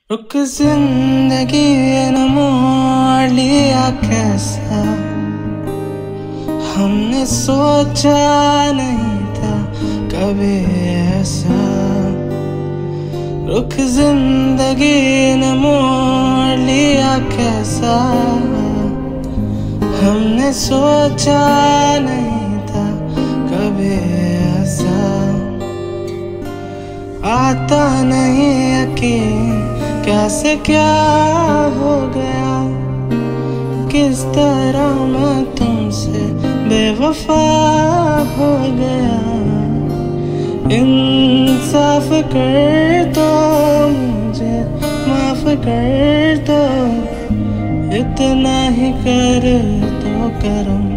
रुक जिंदगी ने मोड़ लिया कैसा, हमने सोचा नहीं था कभी ऐसा। रुक जिंदगी ने मोड़ लिया कैसा, हमने सोचा नहीं था कभी ऐसा। आता नहीं यकीन कैसे क्या हो गया, किस तरह मैं तुमसे बेवफा हो गया। इंसाफ कर दो मुझे, माफ कर दो, इतना ही कर दो करम।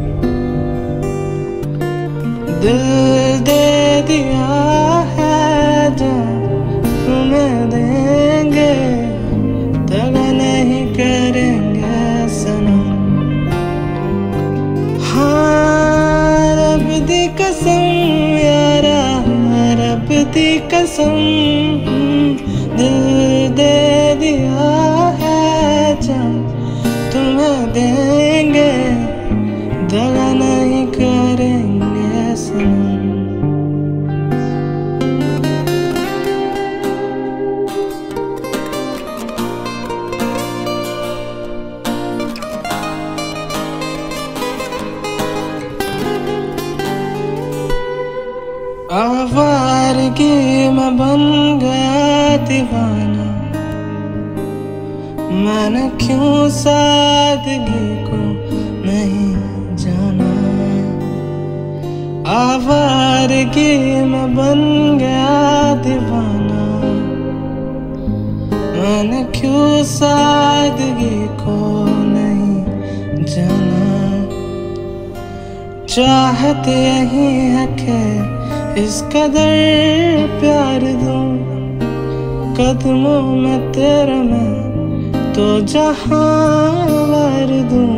दिल दे दिया है जो तुम्हें देंगे, दगा नहीं करेंगे सनम। हाँ रब दी कसम यारा, रब दी कसम, दिल दे दिया है जो तुम्हें देंगे, दगा नहीं करेंगे सनम। आवारगी में बन गया दीवाना, मैंने क्यों सादगी को नहीं जाना। आवारगी में बन गया दीवाना, मैंने क्यों सादगी को नहीं जाना। चाहत यही है कि इस कदर प्यार दूं, कदमों में तेरे मैं तो जहां वार दूं।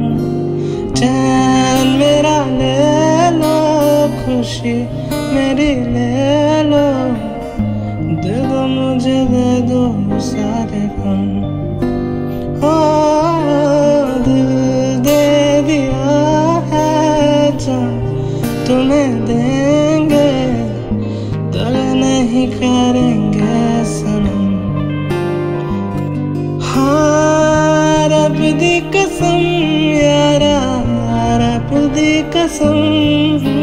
चैन मेरा ले लो, खुशी मेरी ले लो, दे दो मुझे, दे दो सारे गम। ओ दिल दे दिया है जो तुम्हें देंगे, दगा नहीं करेंगे सनम। हाँ रब दी कसम यारा, रब दी कसम,